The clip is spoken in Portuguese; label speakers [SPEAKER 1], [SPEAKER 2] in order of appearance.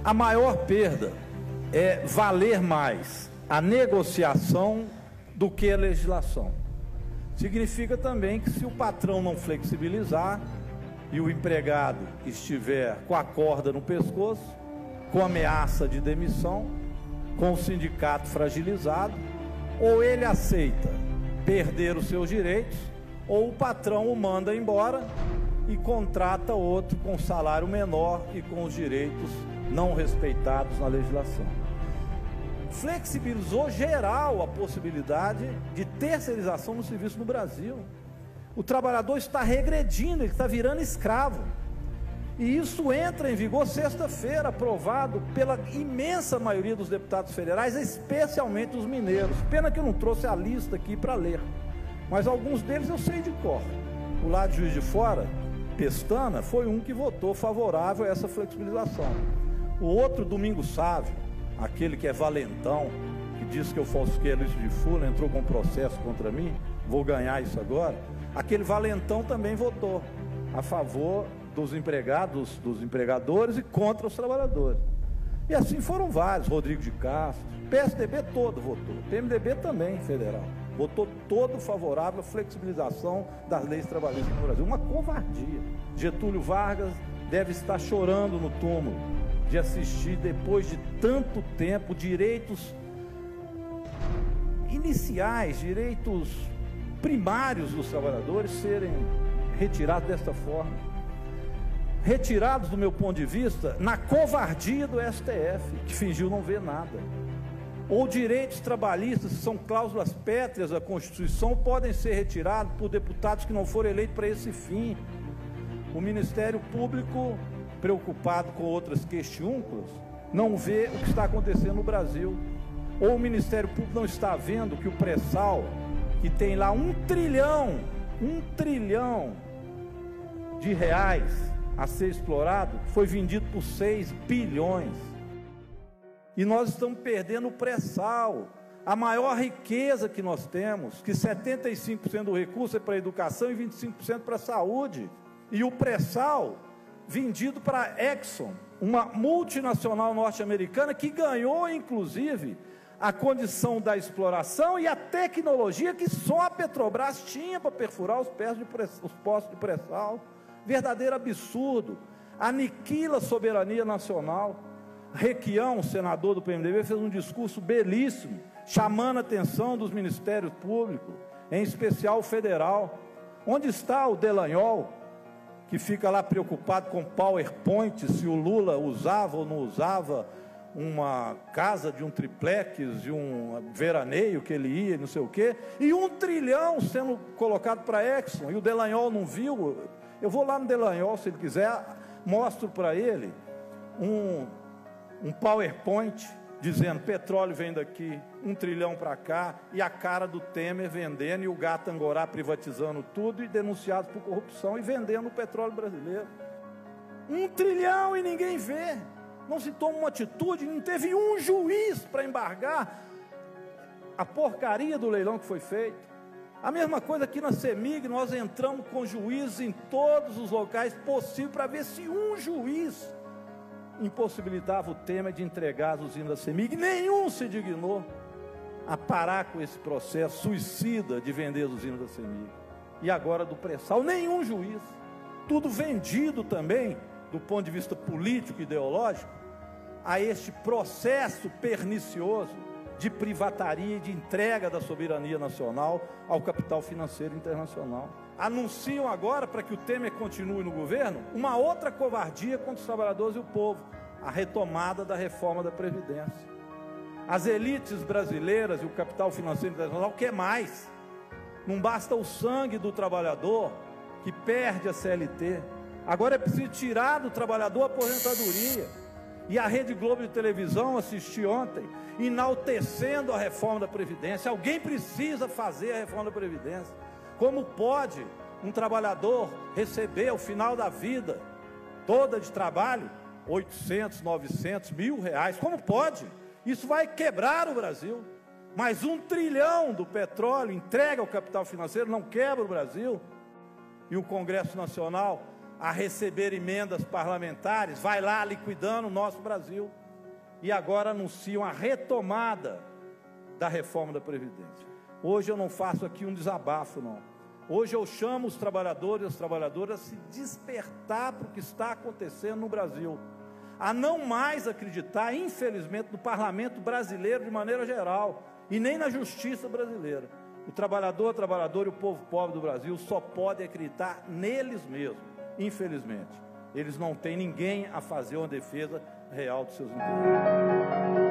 [SPEAKER 1] A maior perda é valer mais a negociação do que a legislação. Significa também que se o patrão não flexibilizar e o empregado estiver com a corda no pescoço, com ameaça de demissão, com o sindicato fragilizado, ou ele aceita perder os seus direitos, ou o patrão o manda embora e contrata outro com salário menor e com os direitos não respeitados na legislação. Flexibilizou geral a possibilidade de terceirização no serviço no Brasil. O trabalhador está regredindo, ele está virando escravo. E isso entra em vigor sexta-feira, aprovado pela imensa maioria dos deputados federais, especialmente os mineiros. Pena que eu não trouxe a lista aqui para ler, mas alguns deles eu sei de cor. O lado de Juiz de Fora, Pestana, foi um que votou favorável a essa flexibilização. O outro, Domingos Sávio, aquele que é valentão, que disse que eu falsifiquei a lista de Fula, entrou com processo contra mim, vou ganhar isso agora. Aquele valentão também votou a favor dos empregados, dos empregadores e contra os trabalhadores. E assim foram vários, Rodrigo de Castro, PSDB todo votou, PMDB também, federal, votou todo favorável à flexibilização das leis trabalhistas no Brasil. Uma covardia. Getúlio Vargas deve estar chorando no túmulo de assistir, depois de tanto tempo, direitos iniciais, direitos primários dos trabalhadores serem retirados desta forma. Retirados, do meu ponto de vista, na covardia do STF, que fingiu não ver nada. Ou direitos trabalhistas, que são cláusulas pétreas da Constituição, podem ser retirados por deputados que não foram eleitos para esse fim. O Ministério Público, preocupado com outras questiúnculas, não vê o que está acontecendo no Brasil. Ou o Ministério Público não está vendo que o pré-sal, que tem lá 1 trilhão de reais a ser explorado, foi vendido por 6 bilhões. E nós estamos perdendo o pré-sal, a maior riqueza que nós temos, que 75% do recurso é para a educação e 25% para a saúde. E o pré-sal vendido para a Exxon, uma multinacional norte-americana que ganhou, inclusive, a condição da exploração e a tecnologia que só a Petrobras tinha para perfurar os poços de pré-sal. Verdadeiro absurdo. Aniquila a soberania nacional. Requião, senador do PMDB, fez um discurso belíssimo, chamando a atenção dos ministérios públicos, em especial o federal. Onde está o Delanhol, que fica lá preocupado com PowerPoint, se o Lula usava ou não usava uma casa de um triplex, de um veraneio que ele ia, não sei o quê, e 1 trilhão sendo colocado para a Exxon, e o Delanhol não viu. Eu vou lá no Delanhol, se ele quiser, mostro para ele um PowerPoint dizendo: petróleo vem daqui, 1 trilhão para cá, e a cara do Temer vendendo, e o gato Angorá privatizando tudo, e denunciado por corrupção e vendendo o petróleo brasileiro. 1 trilhão e ninguém vê. Não se toma uma atitude, não teve um juiz para embargar a porcaria do leilão que foi feito. A mesma coisa aqui na CEMIG, nós entramos com juízes em todos os locais possíveis para ver se um juiz impossibilitava o Temer de entregar as usinas da CEMIG. Nenhum se dignou a parar com esse processo suicida de vender as usinas da CEMIG. E agora do pré-sal, nenhum juiz. Tudo vendido também, do ponto de vista político e ideológico, a este processo pernicioso de privataria e de entrega da soberania nacional ao capital financeiro internacional. Anunciam agora, para que o Temer continue no governo, uma outra covardia contra os trabalhadores e o povo: a retomada da reforma da Previdência. As elites brasileiras e o capital financeiro internacional quer mais. Não basta o sangue do trabalhador que perde a CLT. Agora é preciso tirar do trabalhador a aposentadoria. E a Rede Globo de televisão, assisti ontem, enaltecendo a reforma da Previdência. Alguém precisa fazer a reforma da Previdência. Como pode um trabalhador receber ao final da vida toda de trabalho 800, 900, R$1.000? Como pode? Isso vai quebrar o Brasil. Mas 1 trilhão do petróleo entrega ao capital financeiro não quebra o Brasil. E o Congresso Nacional, a receber emendas parlamentares, vai lá liquidando o nosso Brasil. e agora anunciam a retomada da reforma da Previdência. Hoje eu não faço aqui um desabafo, não. Hoje eu chamo os trabalhadores e as trabalhadoras a se despertar para o que está acontecendo no Brasil, a não mais acreditar, infelizmente, no parlamento brasileiro de maneira geral, e nem na justiça brasileira. O trabalhador, a trabalhadora e o povo pobre do Brasil só podem acreditar neles mesmos, infelizmente. Eles não têm ninguém a fazer uma defesa real dos seus interesses.